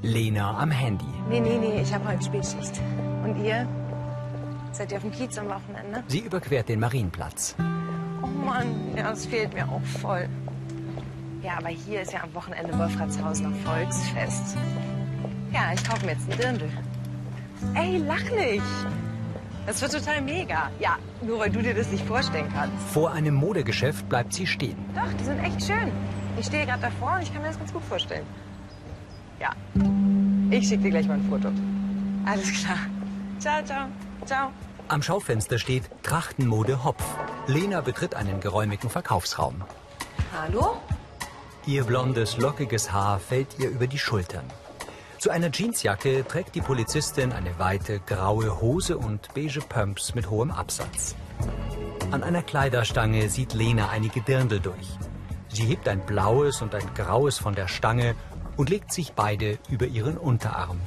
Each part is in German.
Lena am Handy. Nee, ich habe heute Spätschicht. Und ihr? Seid ihr auf dem Kiez am Wochenende? Sie überquert den Marienplatz. Oh Mann, ja, das fehlt mir auch voll. Ja, aber hier ist ja am Wochenende Wolfratshausener Volksfest. Ja, ich kaufe mir jetzt einen Dirndl. Ey, lach nicht. Das wird total mega. Ja, nur weil du dir das nicht vorstellen kannst. Vor einem Modegeschäft bleibt sie stehen. Doch, die sind echt schön. Ich stehe gerade davor und ich kann mir das ganz gut vorstellen. Ja, ich schicke dir gleich mal ein Foto. Alles klar. Ciao, ciao, ciao. Am Schaufenster steht Trachtenmode Hopf. Lena betritt einen geräumigen Verkaufsraum. Hallo? Ihr blondes, lockiges Haar fällt ihr über die Schultern. Zu einer Jeansjacke trägt die Polizistin eine weite, graue Hose und beige Pumps mit hohem Absatz. An einer Kleiderstange sieht Lena einige Dirndl durch. Sie hebt ein blaues und ein graues von der Stange und legt sich beide über ihren Unterarm.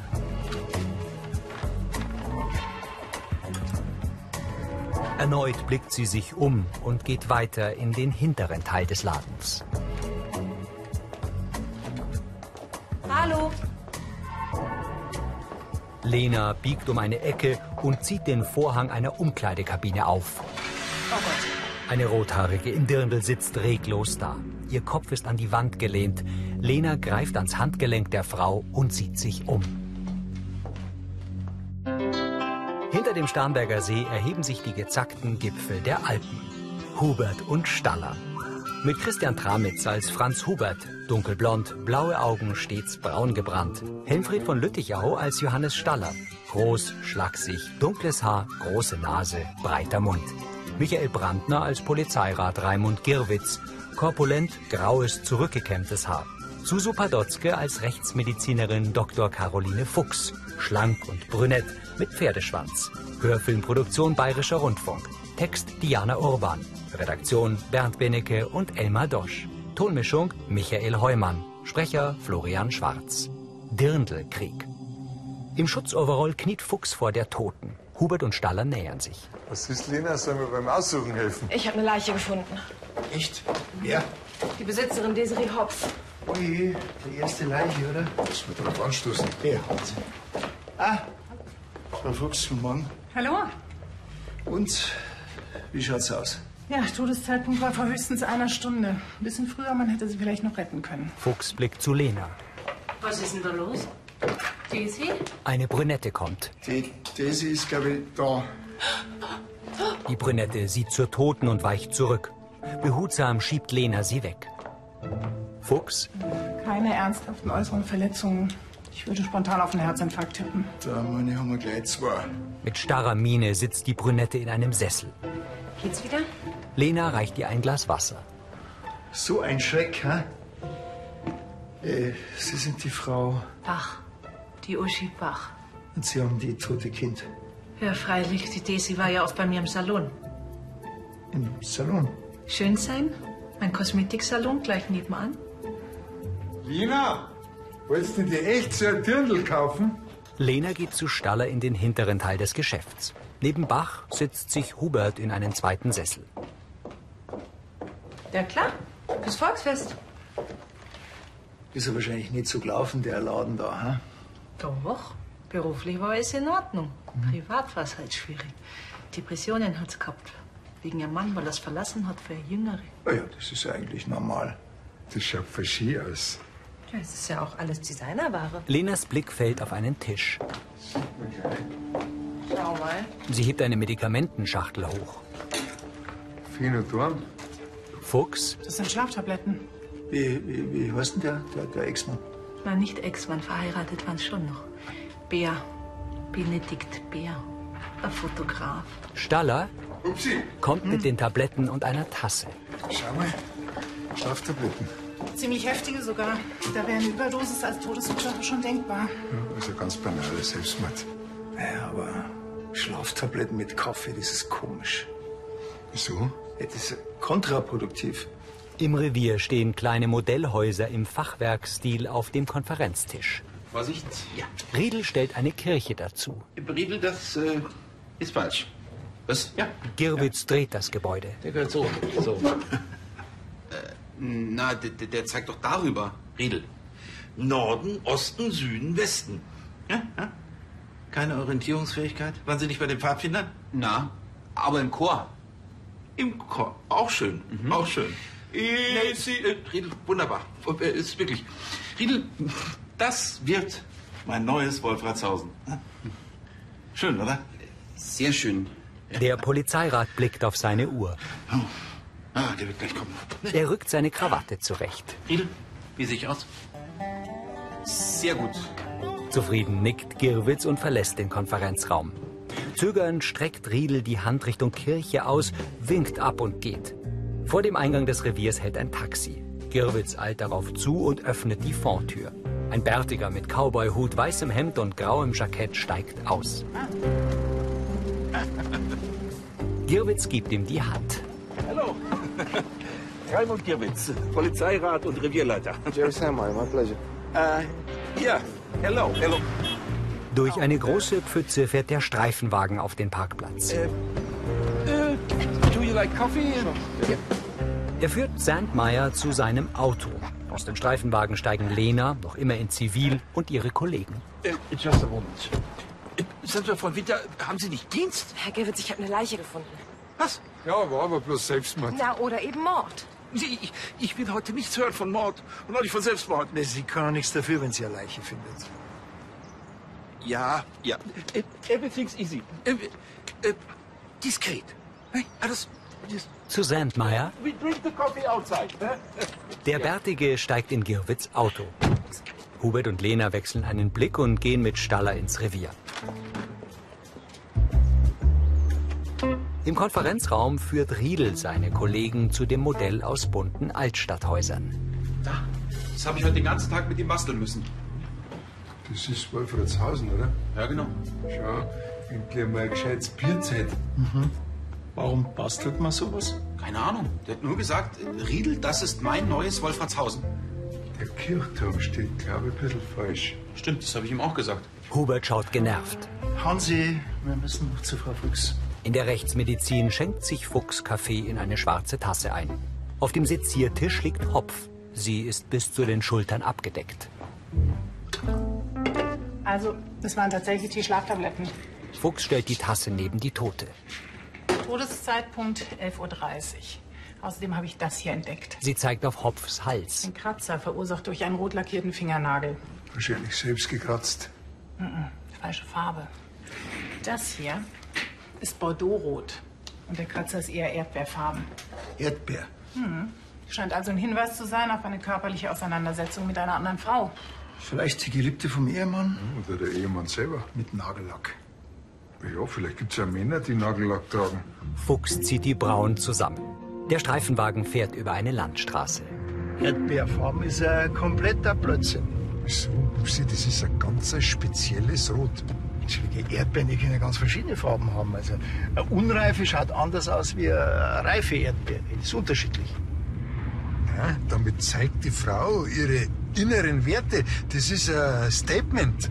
Erneut blickt sie sich um und geht weiter in den hinteren Teil des Ladens. Hallo? Lena biegt um eine Ecke und zieht den Vorhang einer Umkleidekabine auf. Oh Gott. Eine Rothaarige im Dirndl sitzt reglos da. Ihr Kopf ist an die Wand gelehnt. Lena greift ans Handgelenk der Frau und sieht sich um. Hinter dem Starnberger See erheben sich die gezackten Gipfel der Alpen. Hubert und Staller. Mit Christian Tramitz als Franz Hubert, dunkelblond, blaue Augen, stets braun gebrannt. Helmfried von Lüttichau als Johannes Staller. Groß, schlaksig, dunkles Haar, große Nase, breiter Mund. Michael Brandner als Polizeirat Raimund Girwitz. Korpulent, graues, zurückgekämmtes Haar. Susu Padotzke als Rechtsmedizinerin Dr. Caroline Fuchs. Schlank und brünett mit Pferdeschwanz. Hörfilmproduktion Bayerischer Rundfunk. Text Diana Urban. Redaktion Bernd Benecke und Elmar Dosch. Tonmischung Michael Heumann. Sprecher Florian Schwarz. Dirndlkrieg. Im Schutzoverall kniet Fuchs vor der Toten. Hubert und Staller nähern sich. Was ist, Lena? Sollen wir beim Aussuchen helfen? Ich habe eine Leiche gefunden. Echt? Wer? Die Besitzerin Desiree Hopf. Oje, die erste Leiche, oder? Muss man drauf anstoßen. Ja. Ah, Frau Fuchs, guten Morgen. Hallo? Und, wie schaut's aus? Ja, Todeszeitpunkt war vor höchstens einer Stunde. Ein bisschen früher, man hätte sie vielleicht noch retten können. Fuchs blickt zu Lena. Was ist denn da los? Daisy? Eine Brünette kommt. Die Daisy ist, glaube ich, da. Die Brünette sieht zur Toten und weicht zurück. Behutsam schiebt Lena sie weg. Fuchs? Keine ernsthaften äußeren Verletzungen. Ich würde spontan auf einen Herzinfarkt tippen. Da, meine, haben wir gleich zwei. Mit starrer Miene sitzt die Brünette in einem Sessel. Geht's wieder? Lena reicht ihr ein Glas Wasser. So ein Schreck, hä? Sie sind die Frau Bach. Die Uschi Bach. und Sie haben die tote Kind Ja, freilich. Die Daisy war ja oft bei mir im Salon. im Salon. Schön sein? Mein Kosmetiksalon gleich nebenan. Lena, wolltest du dir echt so ein Dirndl kaufen? Lena geht zu Staller in den hinteren Teil des Geschäfts. Neben Bach setzt sich Hubert in einen zweiten Sessel. Ja, klar. Fürs Volksfest. Ist ja wahrscheinlich nicht so gelaufen, der Laden da, hä? Doch. Beruflich war es in Ordnung. Privat war es halt schwierig. Depressionen hat's gehabt. Wegen ihrem Mann, weil er es verlassen hat für eine Jüngere. Ja, das ist eigentlich normal. Das schaut verschieden aus. Ja, es ist ja auch alles Designerware. Lenas Blick fällt auf einen Tisch. Schau mal. Sie hebt eine Medikamentenschachtel hoch. Phenodorm? Fuchs? Das sind Schlaftabletten. Wie heißt denn der Ex-Mann? Na, nicht Ex-Mann, verheiratet waren schon noch. Bär. Benedikt Bär. Ein Fotograf. Staller Upsi, kommt mit den Tabletten und einer Tasse. schau mal. Schlaftabletten. Ziemlich heftige sogar. Da wäre eine Überdosis als Todesursache schon denkbar. Ja, also ganz banale Selbstmord. Ja, aber Schlaftabletten mit Kaffee, das ist komisch. Wieso? Ja, das ist kontraproduktiv. Im Revier stehen kleine Modellhäuser im Fachwerkstil auf dem Konferenztisch. Vorsicht. Ja. Riedel stellt eine Kirche dazu. Riedel, das ist falsch. Was? Ja. Girwitz dreht das Gebäude. Der gehört so. So. Na, der zeigt doch darüber. Riedel. Norden, Osten, Süden, Westen. Ja? Ja? Keine Orientierungsfähigkeit? Waren Sie nicht bei den Pfadfindern? Na, aber im Chor. Im Chor. Auch schön. Auch schön. Riedel, wunderbar. Ist wirklich. Riedel, das wird mein neues Wolfratshausen. Schön, oder? Sehr schön. Der Polizeirat blickt auf seine Uhr. Oh. Ah, der wird gleich kommen. Er rückt seine Krawatte zurecht. Riedel, wie sehe ich aus? Sehr gut. Zufrieden nickt Girwitz und verlässt den Konferenzraum. Zögernd streckt Riedel die Hand Richtung Kirche aus, winkt ab und geht. Vor dem Eingang des Reviers hält ein Taxi. Girwitz eilt darauf zu und öffnet die Fondtür. Ein Bärtiger mit Cowboyhut, weißem Hemd und grauem Jackett steigt aus. Girwitz gibt ihm die Hand. Hallo. Raimund Girwitz, Polizeirat und Revierleiter. Jerry Sandmeyer, my pleasure. Ja, hello. Durch eine große Pfütze fährt der Streifenwagen auf den Parkplatz. Do you like coffee? Er führt Sandmeyer zu seinem Auto. Aus dem Streifenwagen steigen Lena, noch immer in Zivil, und ihre Kollegen. Just a moment. Sind wir von Winter, haben Sie nicht Dienst? Herr Girwitz, ich habe eine Leiche gefunden. Was? Ja, war aber bloß Selbstmord. Na, oder eben Mord. Ich will heute nichts hören von Mord und auch nicht von Selbstmord. Sie kann auch nichts dafür, wenn sie eine Leiche findet. Ja. Everything's easy. Diskret. Hey, alles. Zu Sandmeyer. We drink the coffee outside. Der Bärtige steigt in Girwitz' Auto. Hubert und Lena wechseln einen Blick und gehen mit Staller ins Revier. Im Konferenzraum führt Riedel seine Kollegen zu dem Modell aus bunten Altstadthäusern. Das habe ich heute den ganzen Tag mit ihm basteln müssen. Das ist Wolfratshausen, oder? Ja, genau. Schau, endlich mal ein gescheites Bierzeit. Warum bastelt man sowas? Keine Ahnung. Der hat nur gesagt, Riedel, das ist mein neues Wolfratshausen. Der Kirchturm steht, glaube ich, ein bisschen falsch. Stimmt, das habe ich ihm auch gesagt. Hubert schaut genervt. Hansi, wir müssen noch zu Frau Fuchs. In der Rechtsmedizin schenkt sich Fuchs Kaffee in eine schwarze Tasse ein. Auf dem Seziertisch liegt Hopf. Sie ist bis zu den Schultern abgedeckt. Also, das waren tatsächlich die Schlaftabletten. Fuchs stellt die Tasse neben die Tote. Todeszeitpunkt 11:30 Uhr. Außerdem habe ich das hier entdeckt. Sie zeigt auf Hopfs Hals. Ein Kratzer verursacht durch einen rot lackierten Fingernagel. Wahrscheinlich selbst gekratzt. Falsche Farbe. Das hier ist Bordeauxrot. Und der Kratzer ist eher erdbeerfarben. Erdbeer. Scheint also ein Hinweis zu sein auf eine körperliche Auseinandersetzung mit einer anderen Frau. Vielleicht die Geliebte vom Ehemann Oder der Ehemann selber. mit Nagellack. Ja, vielleicht gibt es ja Männer, die Nagellack tragen. Fuchs zieht die Brauen zusammen. Der Streifenwagen fährt über eine Landstraße. Erdbeerfarben ist ein kompletter Blödsinn. Wieso? Upsi, das ist ein ganz spezielles Rot. Menschliche Erdbeeren, die können ganz verschiedene Farben haben. Also eine unreife schaut anders aus wie eine reife Erdbeere. Das ist unterschiedlich. Ja, damit zeigt die Frau ihre inneren Werte. Das ist ein Statement.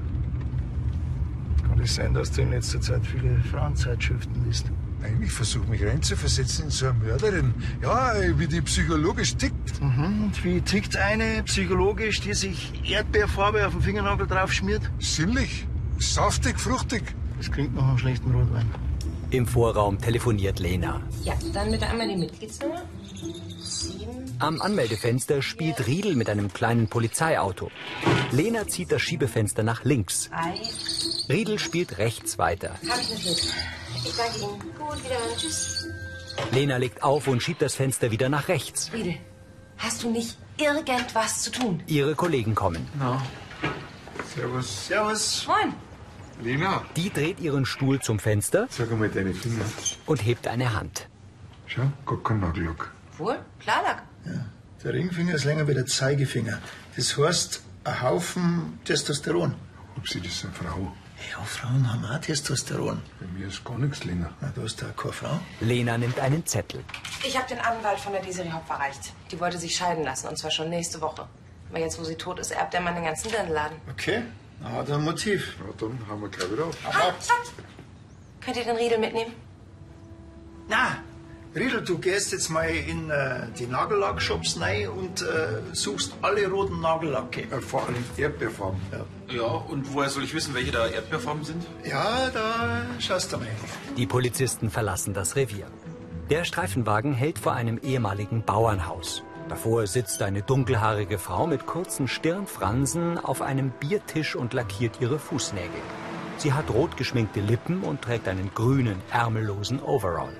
Kann es sein, dass du in letzter Zeit viele Frauenzeitschriften liest? Nein, ich versuche mich reinzuversetzen in so eine Mörderin. Ja, wie die psychologisch tickt. Und wie tickt eine psychologisch, die sich Erdbeerfarbe auf den Fingernagel drauf schmiert? Sinnlich, saftig, fruchtig. Das klingt nach einem schlechten Rotwein. Im Vorraum telefoniert Lena. Ja, dann bitte einmal die Mitgliedsnummer. 7. Am Anmeldefenster spielt Riedel mit einem kleinen Polizeiauto. Lena zieht das Schiebefenster nach links. 3. Riedel spielt rechts weiter. Habe ich notiert. Ich danke Ihnen. Gut, wiederhören. Tschüss. Lena legt auf und schiebt das Fenster wieder nach rechts. Riedel, hast du nicht irgendwas zu tun? Ihre Kollegen kommen. Servus. Servus. Moin. Lena, Die dreht ihren Stuhl zum Fenster sag einmal deine Finger. und hebt eine Hand. Schau, gar kein Nagellack. Wohl? Klarlack. Der Ringfinger ist länger wie der Zeigefinger. Das heißt, ein Haufen Testosteron. Upsi, das ist eine Frau. Ja, Frauen haben auch Testosteron. Bei mir ist gar nichts, Lena. Na, du hast da keine Frau. Lena nimmt einen Zettel. Ich habe den Anwalt von der Desiree Hopf erreicht. Die wollte sich scheiden lassen, und zwar schon nächste Woche. Aber jetzt, wo sie tot ist, erbt der Mann den ganzen Dirndl-Laden. Okay, dann hat er ein Motiv. Ja, dann haben wir gleich wieder auf. Halt! Könnt ihr den Riedel mitnehmen? Na, Riedel, du gehst jetzt mal in die Nagellackshops rein und suchst alle roten Nagellacke. Vor allem Erdbeerfarben. Ja, und woher soll ich wissen, welche da Erdbeerfarben sind? Ja, da schaust du mal. Die Polizisten verlassen das Revier. Der Streifenwagen hält vor einem ehemaligen Bauernhaus. Davor sitzt eine dunkelhaarige Frau mit kurzen Stirnfransen auf einem Biertisch und lackiert ihre Fußnägel. Sie hat rot geschminkte Lippen und trägt einen grünen, ärmellosen Overall.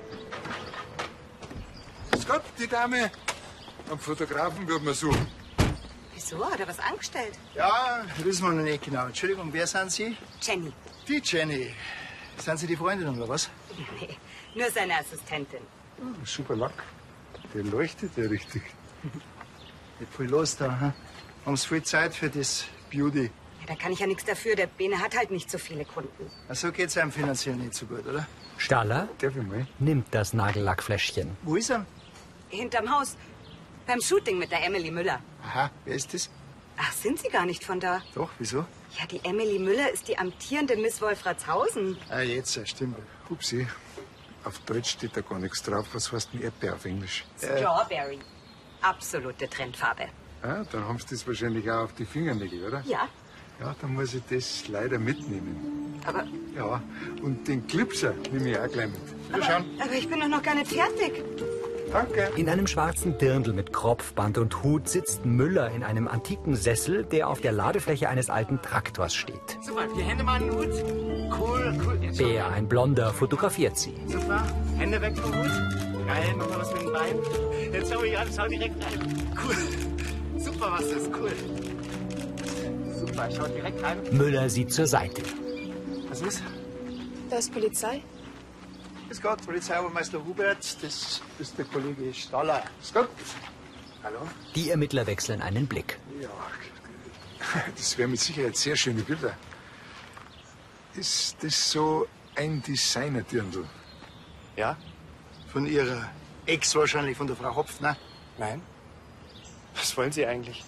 Grüß Gott, die Dame. Am Fotografen wird man suchen. Wieso? Hat er was angestellt? Ja, wissen wir noch nicht genau. Entschuldigung, wer sind Sie? Jenny. Die Jenny. Sind Sie die Freundin oder was? Nee, nur seine Assistentin. Oh, super Lack. Der leuchtet ja richtig. Nicht viel los da, hm? Haben Sie viel Zeit für das Beauty? Ja, da kann ich ja nichts dafür. Der Bene hat halt nicht so viele Kunden. So geht's einem finanziell nicht so gut, oder? Staller Darf ich mal? nimmt das Nagellackfläschchen. Wo ist er? Hinterm Haus. Beim Shooting mit der Emily Müller. Aha, wer ist das? Ach, sind Sie gar nicht von da? Doch, wieso? Ja, die Emily Müller ist die amtierende Miss Wolfratshausen. Ah, jetzt, stimmt. Upsi. Auf Deutsch steht da gar nichts drauf. Was heißt denn Erdbeer auf Englisch? Strawberry. Absolute Trendfarbe. Ah, dann haben Sie das wahrscheinlich auch auf die Fingernägel, oder? Ja, Ja, dann muss ich das leider mitnehmen. aber Ja, und den Clipser nehme ich auch gleich mit. Wieder schauen. aber ich bin doch noch gar nicht fertig. Danke. In einem schwarzen Dirndl mit Kropfband und Hut sitzt Müller in einem antiken Sessel, der auf der Ladefläche eines alten Traktors steht. Super, die Hände mal in den Hut. Cool. Jetzt Bär, ein Blonder, fotografiert sie. super. Hände weg vom Hut. Geil, mach mal was mit dem Bein. Jetzt schau ich an, schau direkt rein. Cool. Super, was das, cool. Super, schau direkt rein. Müller sieht zur Seite. Was ist? Da ist Polizei. Grüß Gott, Polizeiobermeister Hubert. Das ist der Kollege Staller. Grüß Gott. Hallo? Die Ermittler wechseln einen Blick. Ja, das wären mit Sicherheit sehr schöne Bilder. Ist das so ein Designer-Dirndl? Ja? Von Ihrer Ex wahrscheinlich, von der Frau Hopf, ne? Nein? Was wollen Sie eigentlich?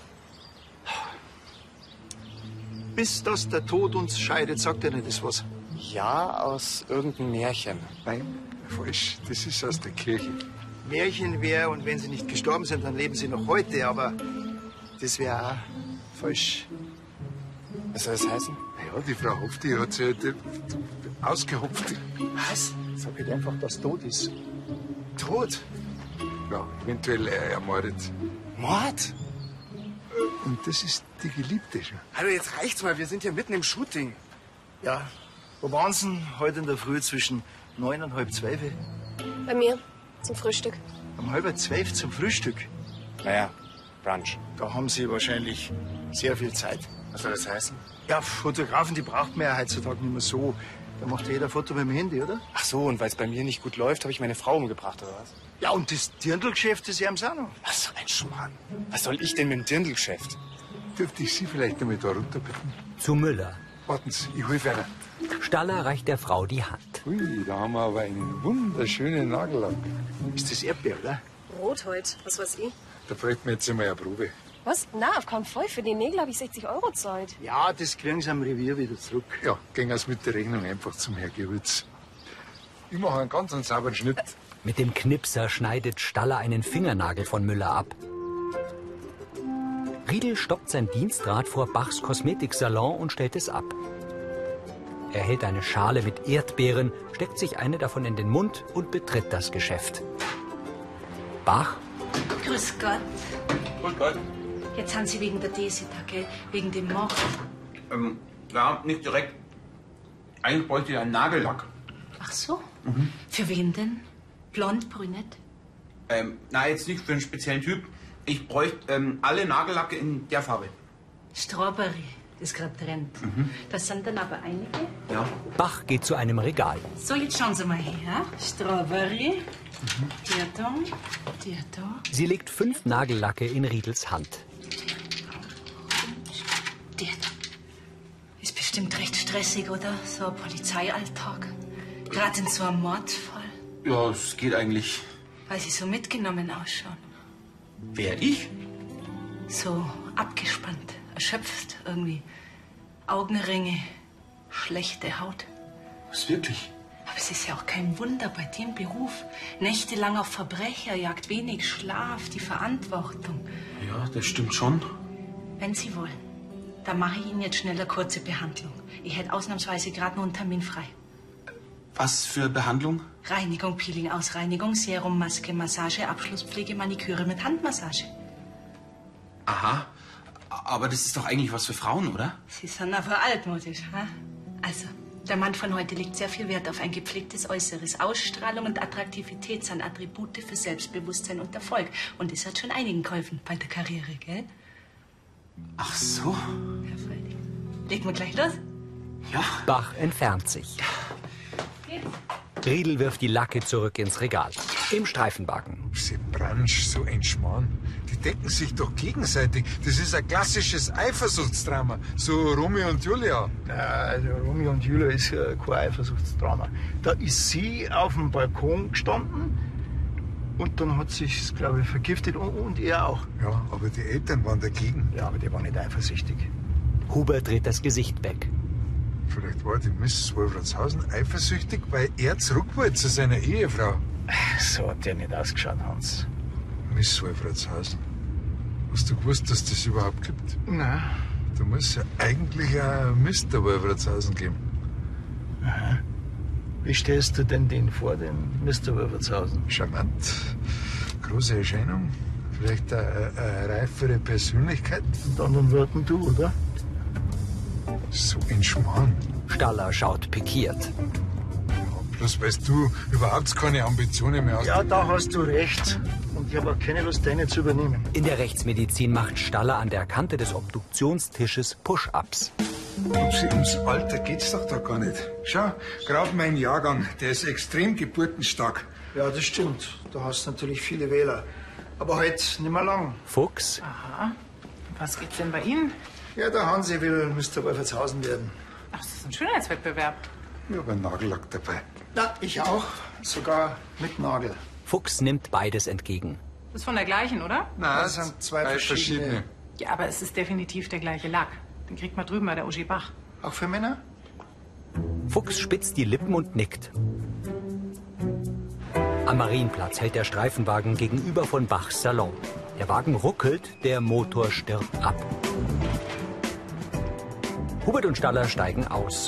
Bis dass der Tod uns scheidet, sagt er nicht das was. Ja, aus irgendeinem Märchen. Nein, falsch. Das ist aus der Kirche. Märchen wäre, und wenn Sie nicht gestorben sind, dann leben Sie noch heute, aber das wäre auch falsch. Was soll das heißen? Ja, die Frau Hopf, die hat sich halt ausgehopft. Was? Sag halt einfach, dass tot ist. Tot? Ja, eventuell ermordet. Mord? Und das ist die Geliebte schon. Hallo, jetzt reicht's mal. Wir sind hier mitten im Shooting. Ja. Wo waren Sie denn heute in der Früh zwischen 9 und halb 12? Bei mir. Zum Frühstück. Um halb 12 zum Frühstück. Naja, Brunch. Da haben Sie wahrscheinlich sehr viel Zeit. Was soll das heißen? Ja, Fotografen, die braucht man ja heutzutage nicht mehr so. Da macht jeder Foto mit dem Handy, oder? Ach so, und weil es bei mir nicht gut läuft, habe ich meine Frau umgebracht, oder was? Ja, und das Dirndlgeschäft ist ja am Sano. Was für ein Schmarrn. Was soll ich denn mit dem Dirndlgeschäft? Dürfte ich Sie vielleicht einmal da runter bitten? Zu Müller. Warten Sie, ich hol weiter. Staller reicht der Frau die Hand. Ui, da haben wir aber einen wunderschönen Nagellack. Ist das Erdbeer, oder? Rot heute. Was weiß ich. Da bräuchten wir jetzt einmal eine Probe. Was? Na, auf keinen Fall. Für die Nägel habe ich 60 € gezahlt. Ja, das kriegen Sie am Revier wieder zurück. Ja, gehen wir mit der Rechnung einfach zum Herr Gewürz. Ich mache einen ganz sauberen Schnitt. Mit dem Knipser schneidet Staller einen Fingernagel von Müller ab. Riedel stoppt sein Dienstrad vor Bachs Kosmetiksalon und stellt es ab. Er hält eine Schale mit Erdbeeren, steckt sich eine davon in den Mund und betritt das Geschäft. Bach? Grüß Gott. Grüß Gott. Jetzt haben Sie wegen der Desita, gell? Wegen dem Mord. Ja, nicht direkt. Eigentlich bräuchte ich einen Nagellack. Ach so? Für wen denn? Blond, brünett? Na, jetzt nicht für einen speziellen Typ. Ich bräuchte alle Nagellacke in der Farbe. Strawberry. Das ist gerade Trend. Das sind dann aber einige. Ja. Bach geht zu einem Regal. So, jetzt schauen Sie mal her. Strawberry. Der da. Der da. Sie legt 5 Nagellacke in Riedels Hand. Der da. Ist bestimmt recht stressig, oder? So ein Polizeialltag. Gerade in so einem Mordfall. Ja, es geht eigentlich. Weil Sie so mitgenommen ausschauen. Wer, ich? So abgespannt, erschöpft irgendwie. Augenringe, schlechte Haut. Was, wirklich? Aber es ist ja auch kein Wunder bei dem Beruf. Nächtelang auf Verbrecherjagd, wenig Schlaf, die Verantwortung. Ja, das stimmt schon. Wenn Sie wollen, dann mache ich Ihnen jetzt schnell eine kurze Behandlung. Ich hätte ausnahmsweise gerade noch einen Termin frei. Was für Behandlung? Reinigung, Peeling, Ausreinigung, Serum, Maske, Massage, Abschlusspflege, Maniküre mit Handmassage. Aha. Aber das ist doch eigentlich was für Frauen, oder? Sie sind aber altmodisch, ha? Also, der Mann von heute legt sehr viel Wert auf ein gepflegtes Äußeres. Ausstrahlung und Attraktivität sind Attribute für Selbstbewusstsein und Erfolg. Und das hat schon einigen geholfen bei der Karriere, gell? Ach so. Ja, freilich. Legen wir gleich los? Ja. Bach entfernt sich. Riedel wirft die Lacke zurück ins Regal. Im Streifenwagen. Sie Bransch, so ein Schmarrn. Die decken sich doch gegenseitig. Das ist ein klassisches Eifersuchtsdrama. So Romeo und Julia. Also Romeo und Julia ist ja kein Eifersuchtsdrama. Da ist sie auf dem Balkon gestanden und dann hat sich's, glaube ich, vergiftet und er auch. Ja, aber die Eltern waren dagegen. Ja, aber die waren nicht eifersüchtig. Hubert dreht das Gesicht weg. Vielleicht war die Miss Wolfratshausen eifersüchtig, weil er zurück wollte zu seiner Ehefrau. So hat der nicht ausgeschaut, Hans. Miss Wolfratshausen. Hast du gewusst, dass das überhaupt gibt? Nein. Da muss ja eigentlich ein Mr. Wolfratshausen geben. Aha. Wie stellst du denn den vor, den Mr. Wolfratshausen? Charmant, große Erscheinung, vielleicht eine reifere Persönlichkeit. Mit anderen Worten du, oder? So ein Schmarrn. Staller schaut pikiert. Bloß weil du überhaupt keine Ambitionen mehr hast. Ja, da hast du recht. Und ich habe auch keine Lust, deine zu übernehmen. In der Rechtsmedizin macht Staller an der Kante des Obduktionstisches Push-Ups. Ums Alter geht's doch da gar nicht. Schau, gerade mein Jahrgang, der ist extrem geburtenstark. Ja, das stimmt. Du hast natürlich viele Wähler. Aber heute nicht mehr lang. Fuchs? Aha. Was gibt's denn bei Ihnen? Ja, der Hansi will Mr. Wolfratshausen werden. Ach, das ist ein Schönheitswettbewerb. Ich habe einen Nagellack dabei. Na, ich auch. Sogar mit Nagel. Fuchs nimmt beides entgegen. Das ist von der gleichen, oder? Nein, Das sind zwei verschiedene. Ja, aber es ist definitiv der gleiche Lack. Den kriegt man drüben bei der Uschi Bach. Auch für Männer? Fuchs spitzt die Lippen und nickt. Am Marienplatz hält der Streifenwagen gegenüber von Bachs Salon. Der Wagen ruckelt, der Motor stirbt ab. Hubert und Staller steigen aus.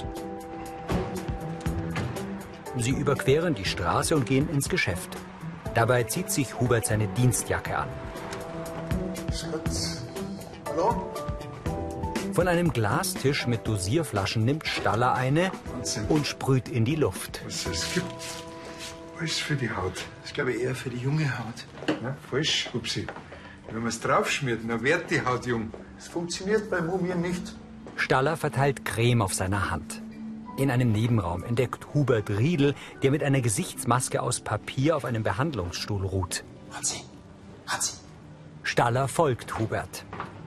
Sie überqueren die Straße und gehen ins Geschäft. Dabei zieht sich Hubert seine Dienstjacke an. Schatz. Hallo? Von einem Glastisch mit Dosierflaschen nimmt Staller eine und sprüht in die Luft. Was es gibt. Alles für die Haut. Das glaube ich eher für die junge Haut. Ja, falsch, Hupsi. Wenn man es draufschmiert, dann wird die Haut jung. Es funktioniert bei Mumien nicht. Staller verteilt Creme auf seiner Hand. In einem Nebenraum entdeckt Hubert Riedel, der mit einer Gesichtsmaske aus Papier auf einem Behandlungsstuhl ruht. Hansi. Staller folgt Hubert.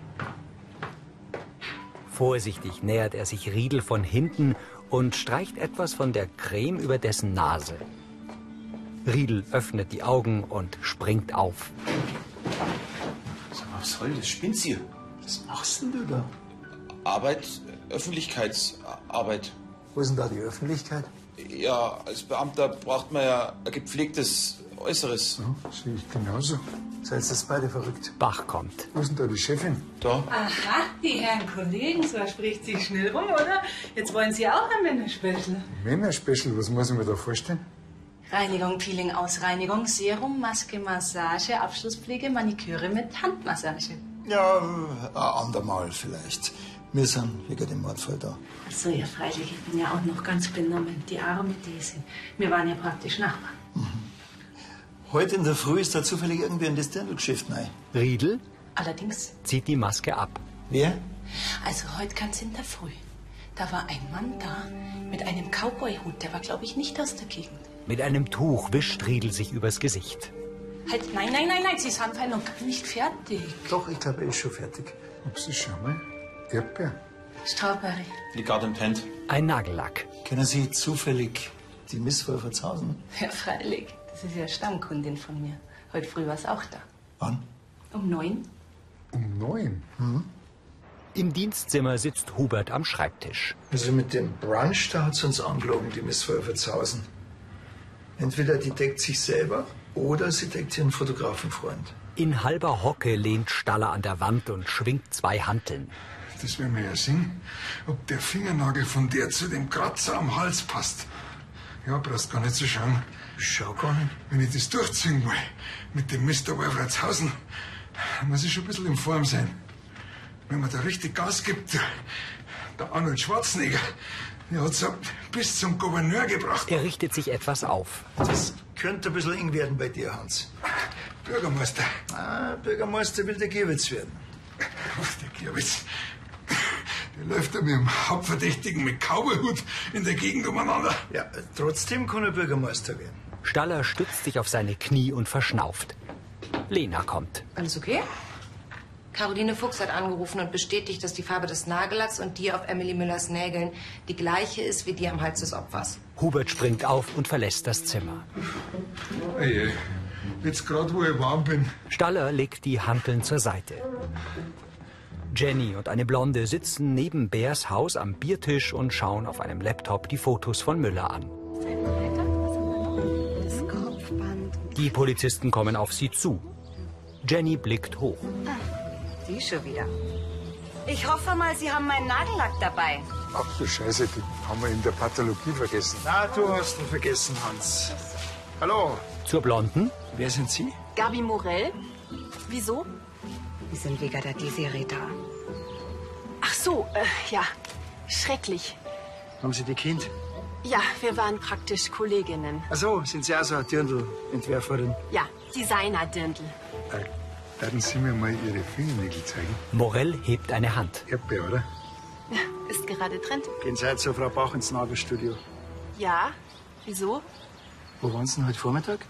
Vorsichtig nähert er sich Riedel von hinten und streicht etwas von der Creme über dessen Nase. Riedel öffnet die Augen und springt auf. Sag mal, was soll das? Spinnst du? Was machst denn du da? Arbeit, Öffentlichkeitsarbeit. Wo ist denn da die Öffentlichkeit? Ja, als Beamter braucht man ja ein gepflegtes Äußeres. Ja, sehe ich genauso. Seid ihr beide verrückt? Bach kommt. Wo ist denn da die Chefin? Da. Aha, die Herren Kollegen, so spricht sich schnell rum, oder? Jetzt wollen Sie auch ein Männerspecial. Männerspecial, was muss ich mir da vorstellen? Reinigung, Peeling, Ausreinigung, Serum, Maske, Massage, Abschlusspflege, Maniküre mit Handmassage. Ja, ein andermal vielleicht. Wir sind wegen dem Mordfall da. Ach so, ja, freilich. Ich bin ja auch noch ganz benommen. Die Arme, die sind. Wir waren ja praktisch Nachbarn. Heute in der Früh ist da zufällig irgendwie ein Distillergeschäft rein. Riedel Allerdings, zieht die Maske ab. Wer? also heute ganz in der Früh, da war ein Mann da mit einem Cowboy-Hut. Der war, glaube ich, nicht aus der Gegend. Mit einem Tuch wischt Riedel sich übers Gesicht. Halt, nein, Sie sind noch gar nicht fertig. Doch, ich glaube, er ist schon fertig. Upsi, schau mal. Erdbeer. Strawberry. Die Garden Tent. Ein Nagellack. Kennen Sie zufällig die Miss Wolfratshausen? Ja, freilich. Das ist ja Stammkundin von mir. Heute früh war es auch da. Wann? Um 9. Um 9? Im Dienstzimmer sitzt Hubert am Schreibtisch. Also mit dem Brunch, da hat sie uns angelogen, die Miss Wolfratshausen. Entweder die deckt sich selber oder sie deckt ihren Fotografenfreund. In halber Hocke lehnt Staller an der Wand und schwingt 2 Hanteln. Das werden wir ja sehen, ob der Fingernagel von der zu dem Kratzer am Hals passt. Ja, brauchst gar nicht zu schauen. Schau gar nicht. Wenn ich das durchziehen will, mit dem Mr. Wolfratshausen, muss ich schon ein bisschen in Form sein. Wenn man da richtig Gas gibt, der Arnold Schwarzenegger, der hat's bis zum Gouverneur gebracht. Er richtet sich etwas auf. Das könnte ein bisschen eng werden bei dir, Hans. Bürgermeister. Bürgermeister will der Gierwitz werden. Der Gierwitz. Der läuft da mit dem Hauptverdächtigen mit Cowboyhut in der Gegend umeinander. Ja, trotzdem kann er Bürgermeister werden. Staller stützt sich auf seine Knie und verschnauft. Lena kommt. Alles okay? Caroline Fuchs hat angerufen und bestätigt, dass die Farbe des Nagellacks und die auf Emily Müllers Nägeln die gleiche ist wie die am Hals des Opfers. Hubert springt auf und verlässt das Zimmer. Ey, jetzt gerade wo ich warm bin. Staller legt die Hanteln zur Seite. Jenny und eine Blonde sitzen neben Bärs Haus am Biertisch und schauen auf einem Laptop die Fotos von Müller an. Das Kopfband. Die Polizisten kommen auf sie zu. Jenny blickt hoch. Die schon wieder. Ich hoffe mal, Sie haben meinen Nagellack dabei. Ach du Scheiße, die haben wir in der Pathologie vergessen. Na, du hast ihn vergessen, Hans. Hallo. Zur Blonden. Wer sind Sie? Gabi Morell? Wieso? Wir sind wegen der Desiree da. Ach so, ja. Schrecklich. Haben Sie die Kind? Ja, wir waren praktisch Kolleginnen. Ach so, sind Sie also eine Dirndl-Entwerferin? Ja, Designer-Dirndl. Werden Sie mir mal Ihre Fingernägel zeigen? Morell hebt eine Hand. Erdbeer, oder? Ist gerade Trend. Gehen Sie heute zur Frau Bach ins Nagelstudio. Ja, wieso? Wo waren Sie denn heute Vormittag?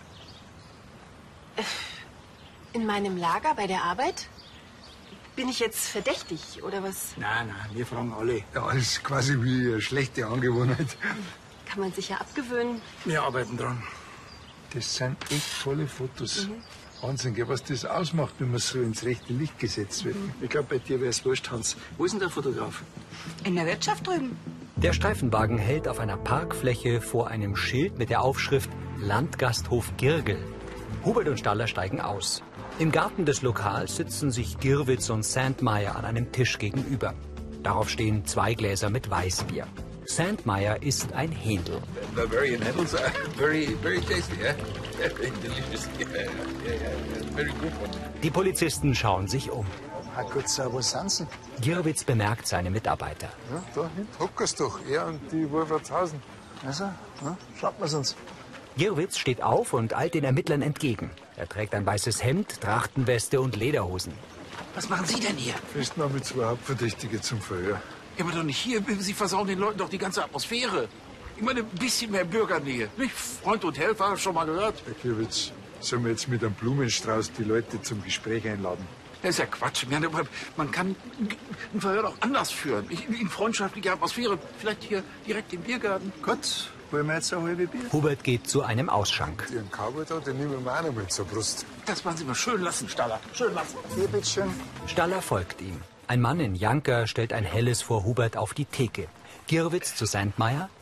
In meinem Lager bei der Arbeit? Bin ich jetzt verdächtig, oder was? Nein, wir fragen alle. Ja, das ist quasi wie eine schlechte Angewohnheit. Kann man sich ja abgewöhnen. Wir arbeiten dran. Das sind echt tolle Fotos. Wahnsinn, gell, was das ausmacht, wenn man so ins rechte Licht gesetzt wird. Ich glaube, bei dir wäre es wurscht, Hans. Wo ist denn der Fotograf? In der Wirtschaft drüben. Der Streifenwagen hält auf einer Parkfläche vor einem Schild mit der Aufschrift Landgasthof Girgel. Hubert und Staller steigen aus. Im Garten des Lokals sitzen sich Gierwitz und Sandmeyer an einem Tisch gegenüber. Darauf stehen 2 Gläser mit Weißbier. Sandmeyer ist ein Händel. Bavarian handles are very, very tasty, yeah? Very delicious. Yeah, very good one. Die Polizisten schauen sich um. Gut, wo sind Sie? Gierwitz bemerkt seine Mitarbeiter. Ja, da hinten hocker's doch, er und die Wolfratshausen. Also, schaut mal's uns. Gierwitz steht auf und eilt den Ermittlern entgegen. Er trägt ein weißes Hemd, Trachtenweste und Lederhosen. Was machen Sie denn hier? Festnahme 2 Hauptverdächtige zum Verhör. Ja, aber doch nicht hier. Sie versauen den Leuten doch die ganze Atmosphäre. Ich meine, ein bisschen mehr Bürgernähe. Nicht? Freund und Helfer, schon mal gehört. Herr Gierwitz, sollen wir jetzt mit einem Blumenstrauß die Leute zum Gespräch einladen? Das ist ja Quatsch. Man kann ein Verhör auch anders führen. In freundschaftlicher Atmosphäre. Vielleicht hier direkt im Biergarten. Gut, wollen wir jetzt ein halbe Bier? Hubert geht zu einem Ausschank. Den Cowboy da, den nehmen wir auch noch mal zur Brust. Das machen Sie mal schön lassen, Staller. Schön lassen. Hier, bitteschön. Staller folgt ihm. Ein Mann in Janker stellt ein Helles vor Hubert auf die Theke. Gierwitz zu Sandmeyer.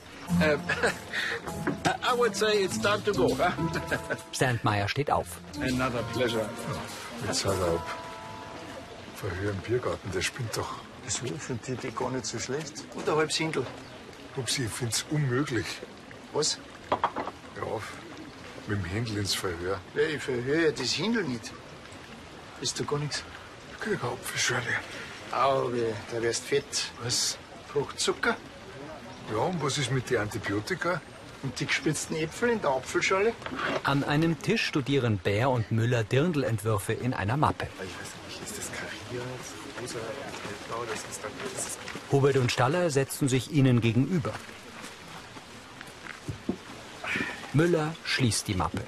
I would say it's time to go. Huh? Sandmeyer steht auf. Another pleasure. Jetzt halt ab. Verhör im Biergarten, der spinnt doch. Das ich finde die Idee gar nicht so schlecht. Und ein halbes Hindel. Upsi, ich find's unmöglich. Was? Ja, mit dem Händel ins Verhör. Ja, ich verhöre das Hindel nicht. Ist doch gar nichts. Ich krieg eine Apfelschorle. Auge, da wärst fett. Was? Fruchtzucker Ja, und was ist mit den Antibiotika? und die gespitzten Äpfel in der Apfelschale. An einem Tisch studieren Bär und Müller Dirndlentwürfe in einer Mappe. Ich weiß nicht, ist das kariert, rosa, hellblau, das ist dann... Hubert und Staller setzen sich ihnen gegenüber. Müller schließt die Mappe.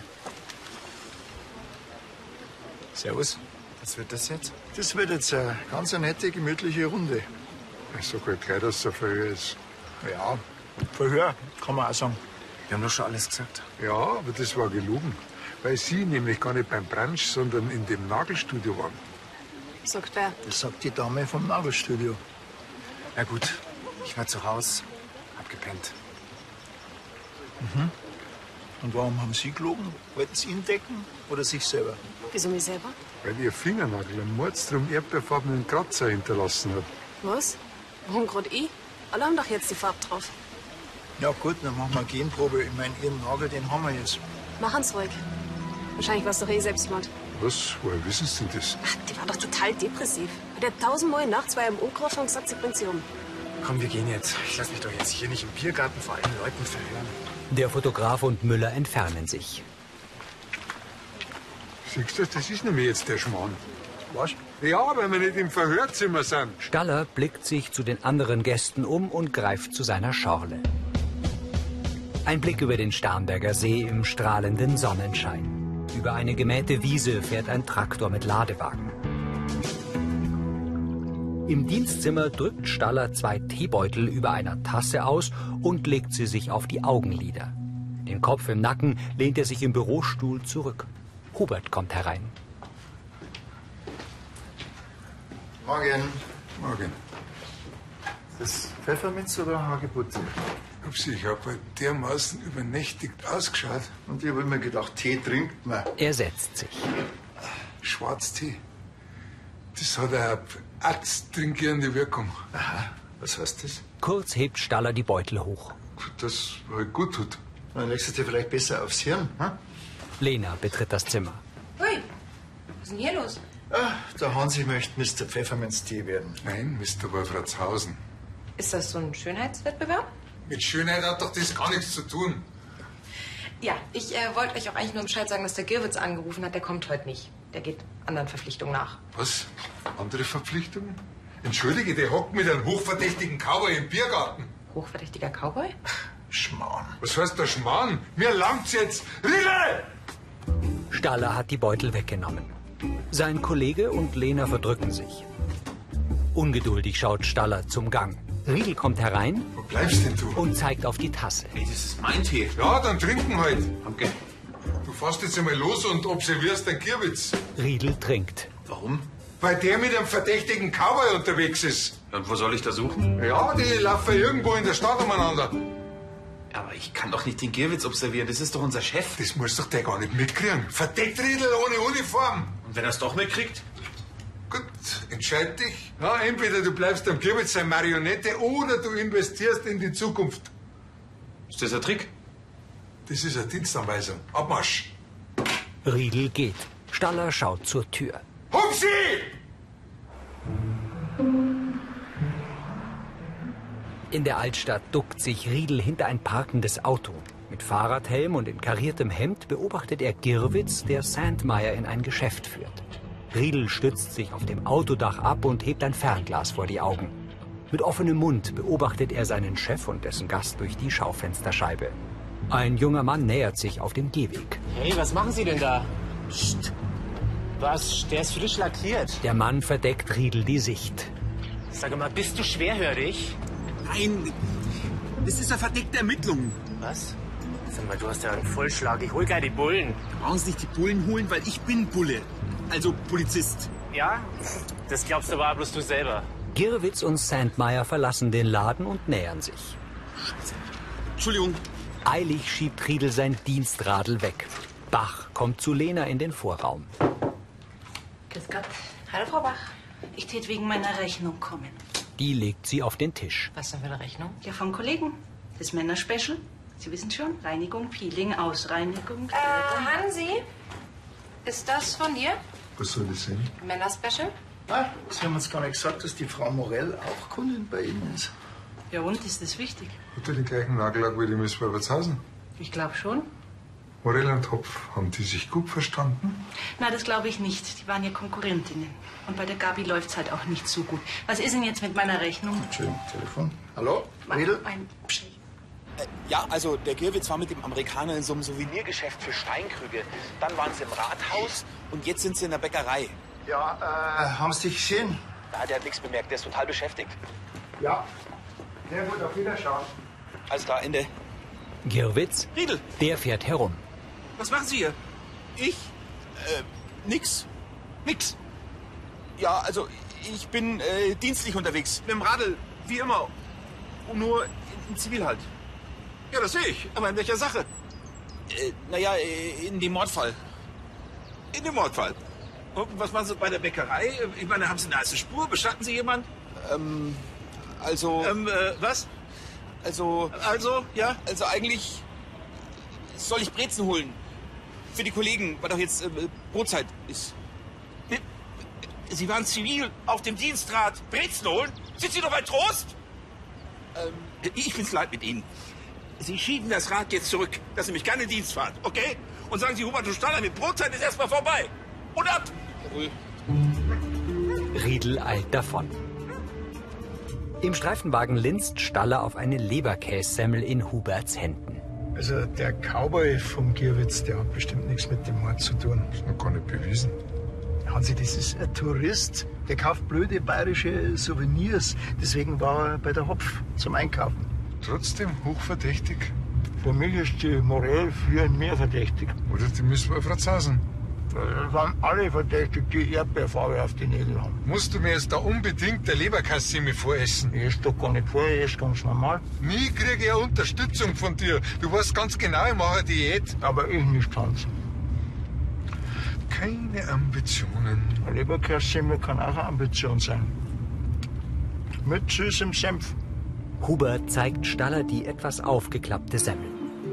Servus. Was wird das jetzt? Das wird jetzt eine ganz nette, gemütliche Runde. Ich sag halt gleich, dass es ein Verhör ist. Ja, Verhör, kann man auch sagen. Wir haben doch schon alles gesagt. Ja, aber das war gelogen. Weil Sie nämlich gar nicht beim Brunch, sondern in dem Nagelstudio waren. Sagt wer? Das sagt die Dame vom Nagelstudio. Na gut, ich war zu Hause, hab gepennt. Und warum haben Sie gelogen? Wollten Sie ihn decken oder sich selber? Wieso mich selber? Weil Ihr Fingernagel einen mordstrom erdbeerfarbenen Kratzer hinterlassen hat. Was? Warum gerade ich? Alle haben doch jetzt die Farbe drauf. Ja gut, dann machen wir eine Genprobe. Ich meine, Ihren Nagel, den haben wir jetzt. Machen's ruhig. Wahrscheinlich war es doch eh Selbstmord. Was? Woher wissen Sie denn das? Ach, die war doch total depressiv. Der hat 1000-mal nachts bei einem umgerufen und gesagt, sie bringt sie um. Komm, wir gehen jetzt. Ich lass mich doch jetzt hier nicht im Biergarten vor allen Leuten verhören. Der Fotograf und Müller entfernen sich. Siehst du, das ist nämlich jetzt der Schmarrn. Was? Ja, weil wir nicht im Verhörzimmer sind. Staller blickt sich zu den anderen Gästen um und greift zu seiner Schorle. Ein Blick über den Starnberger See im strahlenden Sonnenschein. Über eine gemähte Wiese fährt ein Traktor mit Ladewagen. Im Dienstzimmer drückt Staller 2 Teebeutel über einer Tasse aus und legt sie sich auf die Augenlider. Den Kopf im Nacken lehnt er sich im Bürostuhl zurück. Hubert kommt herein. Morgen. Morgen. Ist das Pfefferminz oder Hagebutte? Ich habe halt dermaßen übernächtigt ausgeschaut. Und ich habe immer gedacht, Tee trinkt man. Er setzt sich. Schwarztee. Das hat eine arzttrinkierende Wirkung. Aha, was heißt das? Kurz hebt Staller die Beutel hoch. Das halt gut tut. Dann legst du dir vielleicht besser aufs Hirn, hm? Lena betritt das Zimmer. Hui, was ist denn hier los? Ah, der Hansi möchte Mr. Pfefferminz-Tee werden. Nein, Mr. Wolfratshausen. Ist das so ein Schönheitswettbewerb? Mit Schönheit hat doch das gar nichts zu tun. Ja, ich wollte euch auch eigentlich nur Bescheid sagen, dass der Girwitz angerufen hat. Der kommt heute nicht. Der geht anderen Verpflichtungen nach. Was? Andere Verpflichtungen? Entschuldige, der hockt mit einem hochverdächtigen Cowboy im Biergarten. Hochverdächtiger Cowboy? Schmarrn. Was heißt der Schmarrn? Mir langt's jetzt. Riedel! Staller hat die Beutel weggenommen. Sein Kollege und Lena verdrücken sich. Ungeduldig schaut Staller zum Gang. Riedel kommt herein. Wo bleibst denn du? Und zeigt auf die Tasse. Hey, das ist mein Tee. Ja, dann trinken halt. Danke. Du fährst jetzt einmal los und observierst den Girwitz. Riedel trinkt. Warum? Weil der mit einem verdächtigen Cowboy unterwegs ist. Und wo soll ich da suchen? Ja, die laufen irgendwo in der Stadt umeinander. Aber ich kann doch nicht den Girwitz observieren. Das ist doch unser Chef. Das muss doch der gar nicht mitkriegen. Verdeckt Riedel ohne Uniform. Und wenn er es doch mitkriegt? Gut, entscheid dich. Ja, entweder du bleibst am Girwitz seine Marionette oder du investierst in die Zukunft. Ist das ein Trick? Das ist eine Dienstanweisung. Abmarsch. Riedel geht. Staller schaut zur Tür. Hupsi! In der Altstadt duckt sich Riedel hinter ein parkendes Auto. Mit Fahrradhelm und in kariertem Hemd beobachtet er Girwitz, der Sandmeier in ein Geschäft führt. Riedel stützt sich auf dem Autodach ab und hebt ein Fernglas vor die Augen. Mit offenem Mund beobachtet er seinen Chef und dessen Gast durch die Schaufensterscheibe. Ein junger Mann nähert sich auf dem Gehweg. Hey, was machen Sie denn da? Psst. Was? Der ist frisch lackiert. Der Mann verdeckt Riedel die Sicht. Sag mal, bist du schwerhörig? Nein, das ist eine verdeckte Ermittlung. Was? Sag mal, du hast ja einen Vollschlag. Ich hol gleich die Bullen. Du brauchst nicht die Bullen holen, weil ich bin Bulle. Also Polizist. Ja? Das glaubst aber bloß du selber. Girwitz und Sandmeier verlassen den Laden und nähern sich. Scheiße. Entschuldigung. Eilig schiebt Riedel sein Dienstradl weg. Bach kommt zu Lena in den Vorraum. Grüß Gott. Hallo, Frau Bach. Ich tät wegen meiner Rechnung kommen. Die legt sie auf den Tisch. Was denn für eine Rechnung? Ja, von Kollegen. Das Männerspecial. Sie wissen schon, Reinigung, Peeling, Ausreinigung. Hansi, ist das von dir? Was soll das sein? Männerspecial? Ah, Sie haben uns gar nicht gesagt, dass die Frau Morell auch Kundin bei Ihnen ist. Ja, und ist das wichtig? Hat er den gleichen Nagellack wie die Miss Wolfratshausen? Ich glaube schon. Morell und Topf, haben die sich gut verstanden? Na, das glaube ich nicht. Die waren ja Konkurrentinnen. Und bei der Gabi läuft's halt auch nicht so gut. Was ist denn jetzt mit meiner Rechnung? Schön, Telefon. Hallo, Riedel? Mein Pschi. Ja, also der Girwitz war mit dem Amerikaner in so einem Souvenirgeschäft für Steinkrüge. Dann waren sie im Rathaus und jetzt sind sie in der Bäckerei. Ja, haben Sie dich gesehen? Ja, der hat nichts bemerkt, der ist total beschäftigt. Ja. Sehr gut, auf Wiederschauen. Alles klar, Ende. Girwitz? Riedel! Der fährt herum. Was machen Sie hier? Ich? Nix. Nix. Ja, also ich bin dienstlich unterwegs. Mit dem Radl, wie immer. Und nur in Zivil halt. Ja, das sehe ich. Aber in welcher Sache? Naja, in dem Mordfall. In dem Mordfall. Und was machen Sie bei der Bäckerei? Ich meine, haben Sie eine heiße Spur? Bestatten Sie jemanden? Was? Also, ja? Also eigentlich soll ich Brezen holen. Für die Kollegen, weil doch jetzt Brotzeit ist. Sie waren zivil auf dem Dienstrad. Brezen holen? Sind Sie doch bei Trost? Ich bin's leid mit Ihnen. Sie schieben das Rad jetzt zurück. Das ist nämlich keine Dienstfahrt, okay? Und sagen Sie, Hubert und Staller, mit Brotzeit ist erstmal vorbei. Und ab! Jawohl. Riedel eilt davon. Im Streifenwagen linst Staller auf eine Leberkässemmel in Huberts Händen. Also der Cowboy vom Gierwitz, der hat bestimmt nichts mit dem Mord zu tun. Das ist noch gar nicht bewiesen. Hansi, das ist ein Tourist, der kauft blöde bayerische Souvenirs. Deswegen war er bei der Hopf zum Einkaufen. Trotzdem hochverdächtig. Für mich ist die Morell viel mehr verdächtig. Oder die Miss Wolfratshausen. Das waren alle verdächtig, die Erdbeerfarbe auf die Nägel haben. Musst du mir jetzt da unbedingt der Leberkassemmel voressen? Ich esse doch gar nicht vor, ich esse ganz normal. Nie kriege ich eine Unterstützung von dir. Du weißt ganz genau, ich mache eine Diät. Aber ich nicht, Hans. Keine Ambitionen. Eine Leberkassemmel kann auch eine Ambition sein. Mit süßem Senf. Hubert zeigt Staller die etwas aufgeklappte Semmel.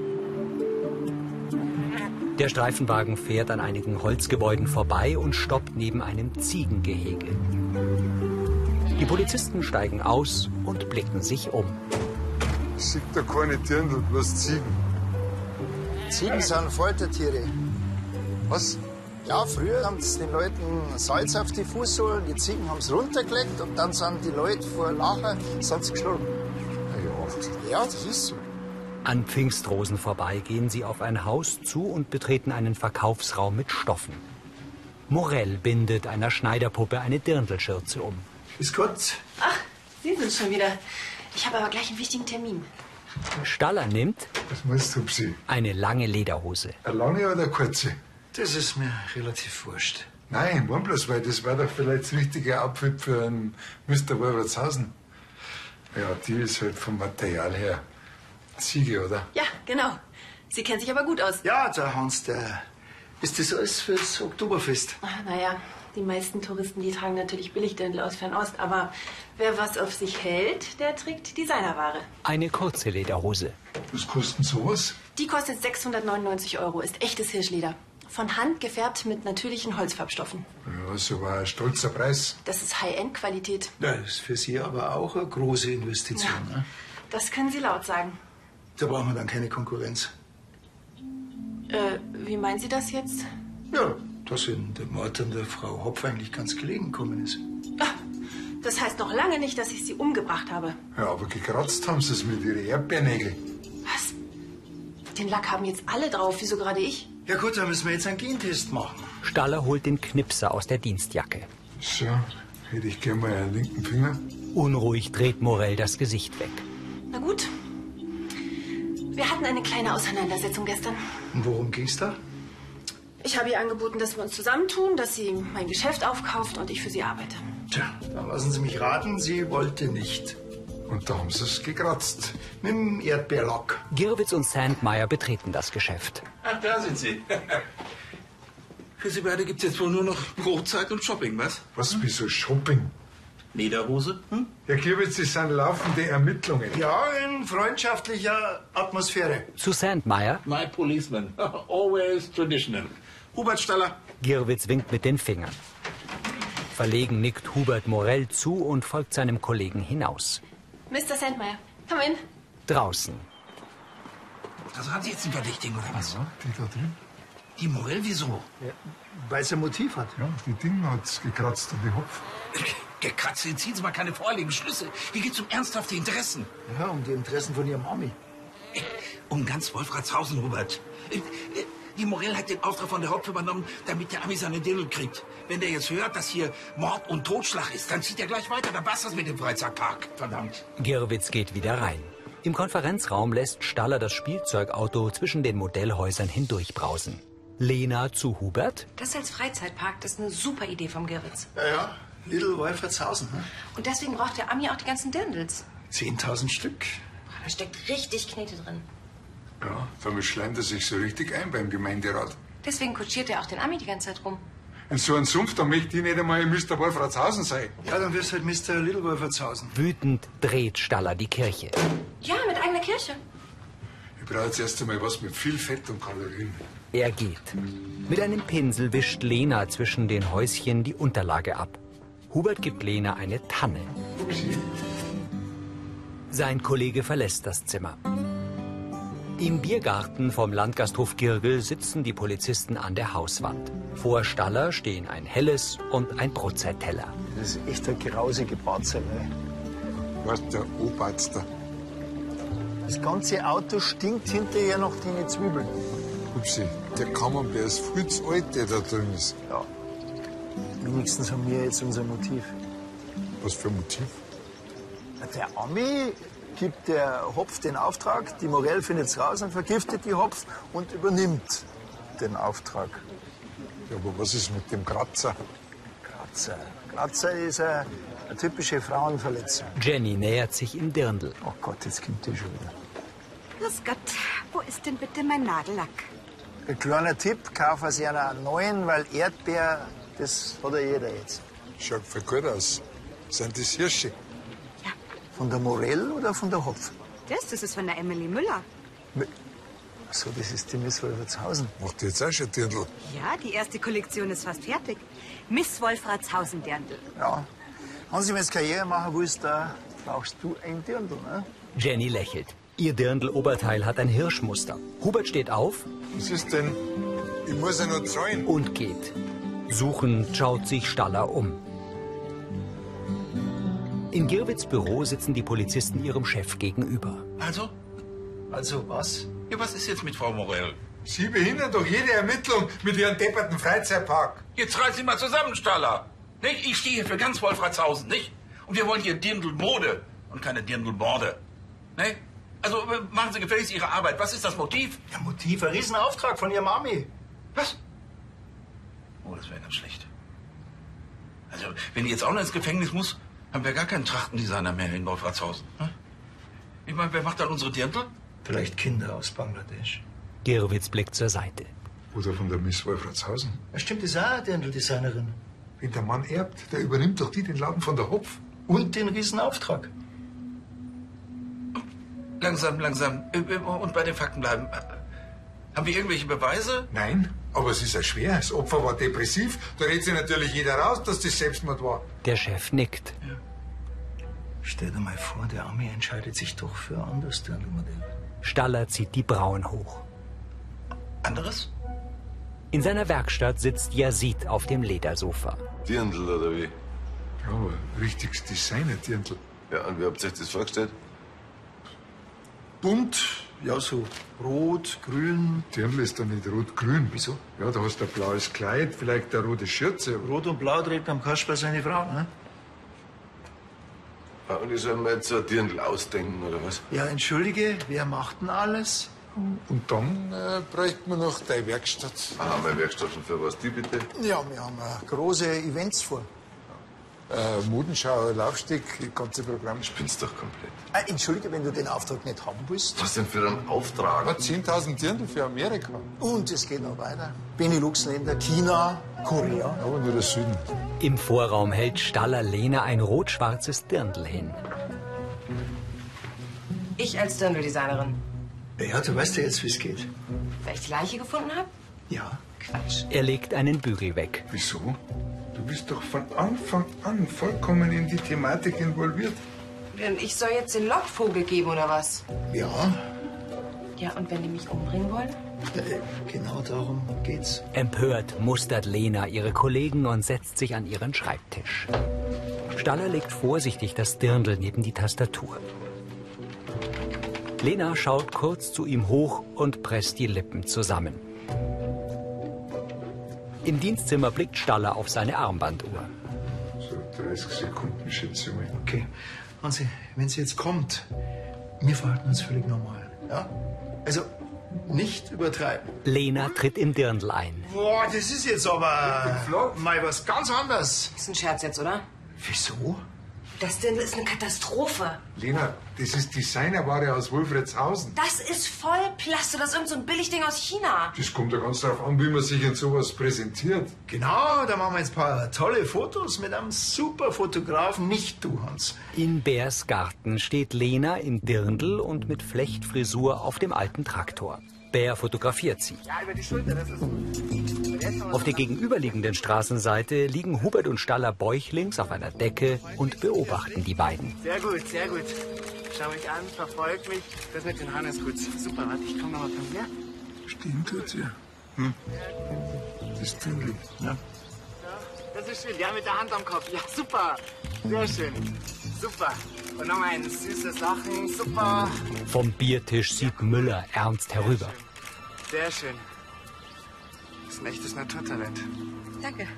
Der Streifenwagen fährt an einigen Holzgebäuden vorbei und stoppt neben einem Ziegengehege. Die Polizisten steigen aus und blicken sich um. Sieht da keine Dirndl, bloß Ziegen. Ziegen sind Foltertiere. Was? Ja, früher haben sie den Leuten Salz auf die Fußsohlen, die Ziegen haben es runtergelegt und dann sind die Leute vor Lachen sind sie gestorben. Ja, das ist so. An Pfingstrosen vorbei gehen sie auf ein Haus zu und betreten einen Verkaufsraum mit Stoffen. Morell bindet einer Schneiderpuppe eine Dirndlschürze um. Ist gut. Ach, Sie sind schon wieder. Ich habe aber gleich einen wichtigen Termin. Staller nimmt Was meinst du, Psi? eine lange Lederhose. Eine lange oder eine kurze? Das ist mir relativ wurscht. Nein, war bloß, weil das war doch vielleicht das richtige Outfit für einen Mr. Wolfratshausen. Ja, die ist halt vom Material her Ziege, oder? Ja, genau. Sie kennen sich aber gut aus. Ja, der Hans, der. Ist das alles fürs Oktoberfest? Naja, die meisten Touristen, die tragen natürlich Billigdirndl aus Fernost. Aber wer was auf sich hält, der trägt Designerware. Eine kurze Lederhose. Was kostet sowas? Die kostet 699 €, ist echtes Hirschleder. Von Hand gefärbt mit natürlichen Holzfarbstoffen. Ja, so war ein stolzer Preis. Das ist High-End-Qualität. Das ist für Sie aber auch eine große Investition. Ja. Ne? Das können Sie laut sagen. Da brauchen wir dann keine Konkurrenz. Wie meinen Sie das jetzt? Ja, dass Ihnen der Mord an der Frau Hopf eigentlich ganz gelegen gekommen ist. Ach, das heißt noch lange nicht, dass ich sie umgebracht habe. Ja, aber gekratzt haben sie es mit ihren Erdbeernägeln. Was? Den Lack haben jetzt alle drauf, wieso gerade ich? Ja gut, dann müssen wir jetzt einen Gentest machen. Staller holt den Knipser aus der Dienstjacke. So, hätte ich gern mal einen linken Finger. Unruhig dreht Morell das Gesicht weg. Na gut. Wir hatten eine kleine Auseinandersetzung gestern. Und worum ging's da? Ich habe ihr angeboten, dass wir uns zusammentun, dass sie mein Geschäft aufkauft und ich für sie arbeite. Tja, dann lassen Sie mich raten, sie wollte nicht. Und da haben sie es gekratzt. Mit dem Erdbeerlack. Girwitz und Sandmeier betreten das Geschäft. Ach, da sind Sie. Für Sie beide gibt's jetzt wohl nur noch Brotzeit und Shopping, was? Was, wieso Shopping? Lederhose? Herr Girwitz, das sind laufende Ermittlungen. Ja, in freundschaftlicher Atmosphäre. Zu Sandmeier. My policeman. Always traditional. Hubert Staller. Girwitz winkt mit den Fingern. Verlegen nickt Hubert Morell zu und folgt seinem Kollegen hinaus. Mr. Sandmeier, komm in. Draußen. Also haben Sie jetzt einen Verdächtigen, oder was? Ja, die da drin. Die Morell, wieso? Ja, weil sie ein Motiv hat. Ja, die Dinge hat's gekratzt und die Hopf. Gekratzt, ziehen Sie mal keine vorliegen Schlüsse. Hier geht's um ernsthafte Interessen. Ja, um die Interessen von Ihrem Ami. Um ganz Wolfratshausen, Hubert. Die Morell hat den Auftrag von der Hopf übernommen, damit der Ami seine Dirndl kriegt. Wenn der jetzt hört, dass hier Mord und Totschlag ist, dann zieht er gleich weiter. Dann war's das mit dem Freizeitpark. Verdammt. Girwitz geht wieder rein. Im Konferenzraum lässt Staller das Spielzeugauto zwischen den Modellhäusern hindurchbrausen. Lena zu Hubert. Das als Freizeitpark, das ist eine super Idee vom Girwitz. Ja, Little Wolfratshausen. Ne? Und deswegen braucht der Ami auch die ganzen Dirndls. 10.000 Stück. Da steckt richtig Knete drin. Ja, damit schleimt er sich so richtig ein beim Gemeinderat. Deswegen kutschiert er auch den Ami die ganze Zeit rum. In so einem Sumpf, da möchte ich nicht einmal Mr. Wolfratshausen sein. Ja, dann wirst du halt Mr. Little Wolfratshausen. Wütend dreht Staller die Kirche. Ja, mit eigener Kirche. Ich brauche jetzt erst einmal was mit viel Fett und Kalorien. Er geht. Mit einem Pinsel wischt Lena zwischen den Häuschen die Unterlage ab. Hubert gibt Lena eine Tanne. Sein Kollege verlässt das Zimmer. Im Biergarten vom Landgasthof Girgel sitzen die Polizisten an der Hauswand. Vor Staller stehen ein helles und ein Brotzeitteller. Das ist echt eine grausige Barzelle. Was der Oberster? Das ganze Auto stinkt hinterher nach den Zwiebeln. Upsi, der Camembert ist viel zu alt, der da drin ist. Ja. Wenigstens haben wir jetzt unser Motiv. Was für ein Motiv? Der Ami gibt der Hopf den Auftrag, die Morell findet's raus und vergiftet die Hopf und übernimmt den Auftrag. Ja, aber was ist mit dem Kratzer? Kratzer ist eine typische Frauenverletzung. Jenny nähert sich im Dirndl. Oh Gott, jetzt kommt die schon wieder. Grüß Gott, wo ist denn bitte mein Nagellack? Ein kleiner Tipp, kaufen Sie einen neuen, weil Erdbeer, das hat ja jeder jetzt. Schaut voll gut aus. Sind das Hirsche? Von der Morell oder von der Hopf? Das ist von der Emily Müller. So, das ist die Miss Wolfratshausen. Macht die jetzt auch schon Dirndl? Ja, die erste Kollektion ist fast fertig. Miss Wolfratshausen Dirndl. Ja. Wenn Sie jetzt Karriere machen willst, da brauchst du ein Dirndl, ne? Jenny lächelt. Ihr Dirndl-Oberteil hat ein Hirschmuster. Hubert steht auf. Was ist denn? Ich muss ja noch zahlen. Und geht. Suchend schaut sich Staller um. In Girwitz Büro sitzen die Polizisten ihrem Chef gegenüber. Also? Also was? Ja, was ist jetzt mit Frau Morell? Sie behindern doch jede Ermittlung mit Ihrem depperten Freizeitpark. Jetzt reiß Sie mal zusammen, Staller. Nicht? Ich stehe hier für ganz Wolfratshausen, nicht? Und wir wollen hier Dirndl-Mode und keine Dirndl-Borde. Ne? Also machen Sie gefälligst Ihre Arbeit. Was ist das Motiv? Ja, Motiv, ein Riesenauftrag von Ihrem Ami. Was? Oh, das wäre ganz schlecht. Also, wenn die jetzt auch noch ins Gefängnis muss, haben wir gar keinen Trachtendesigner mehr in Wolfratshausen. Ne? Ich meine, wer macht dann unsere Dirndl? Vielleicht Kinder aus Bangladesch. Girwitz blickt zur Seite. Oder von der Miss Wolfratshausen. Ja, stimmt, das ist auch eine Dirndl-Designerin. Wenn der Mann erbt, der übernimmt doch die den Laden von der Hopf. Und den Riesenauftrag. Langsam. Und bei den Fakten bleiben. Haben wir irgendwelche Beweise? Nein, aber es ist ja schwer. Das Opfer war depressiv. Da redet sich natürlich jeder raus, dass das Selbstmord war. Der Chef nickt. Ja. Stell dir mal vor, der Ami entscheidet sich doch für ein anderes Dirndl-Modell. Staller zieht die Brauen hoch. Anderes? In seiner Werkstatt sitzt Yazid auf dem Ledersofa. Dirndl oder wie? Ja, aber richtiges Designer-Dirndl. Ja, und wie habt ihr euch das vorgestellt? Bunt. Ja, so rot, grün. Dirndl ist doch nicht rot-grün. Wieso? Ja, da hast du ein blaues Kleid, vielleicht eine rote Schürze. Rot und blau trägt am Kasperl seine Frau, ne? Ja, und ich soll mir jetzt so ein Dirndl ausdenken, oder was? Ja, entschuldige, wer macht denn alles? Und dann bräuchten wir noch deine Werkstatt. Ah, meine Werkstatt, und für was die bitte? Ja, wir haben große Events vor. Modenschau, Laufsteg, das ganze Programm. Spinnst doch komplett. Entschuldige, wenn du den Auftrag nicht haben willst. Was denn für einen Auftrag? 10.000 Dirndl für Amerika. Und es geht noch weiter. Benelux-Länder, China, Korea. Aber nur der Süden. Im Vorraum hält Staller Lena ein rot-schwarzes Dirndl hin. Ich als Dirndl-Designerin. Ja, du weißt ja jetzt, wie es geht. Weil ich die Leiche gefunden habe? Ja. Quatsch. Er legt einen Bügel weg. Wieso? Du bist doch von Anfang an vollkommen in die Thematik involviert. Ich soll jetzt den Lockvogel geben, oder was? Ja, Ja, und wenn die mich umbringen wollen? genau darum geht's. Empört mustert Lena ihre Kollegen und setzt sich an ihren Schreibtisch. Staller legt vorsichtig das Dirndl neben die Tastatur. Lena schaut kurz zu ihm hoch und presst die Lippen zusammen. Im Dienstzimmer blickt Staller auf seine Armbanduhr. So 30 Sekunden, schätze ich mal. Okay, Hansi, wenn sie jetzt kommt, wir verhalten uns völlig normal, ja? Also, nicht übertreiben. Lena tritt im Dirndl ein. Boah, das ist jetzt aber mal was ganz anderes. Ist ein Scherz jetzt, oder? Wieso? Das Dirndl ist eine Katastrophe. Lena, das ist Designerware aus Wolfratshausen. Das ist voll Plasto. Das ist irgend so ein Billigding aus China. Das kommt ja ganz darauf an, wie man sich in sowas präsentiert. Genau, da machen wir jetzt ein paar tolle Fotos mit einem super Fotografen, nicht du, Hans. In Bärs Garten steht Lena im Dirndl und mit Flechtfrisur auf dem alten Traktor. Bär fotografiert sie. Ja, über die Schulter, das ist gut. Auf der gegenüberliegenden Straßenseite liegen Hubert und Staller bäuchlings auf einer Decke und beobachten die beiden. Sehr gut, sehr gut. Schau mich an, verfolg mich. Das mit den Haaren ist gut. Super, warte, ich komme noch mal von hier. Stehen tut's ja. Das Dirndl. Ja. Das ist schön, ja, mit der Hand am Kopf. Ja, super. Sehr schön. Super. Und noch ein süßes Lachen. Super. Vom Biertisch sieht Müller ernst herüber. Sehr schön. Das ist ein echtes Naturtalent. Danke.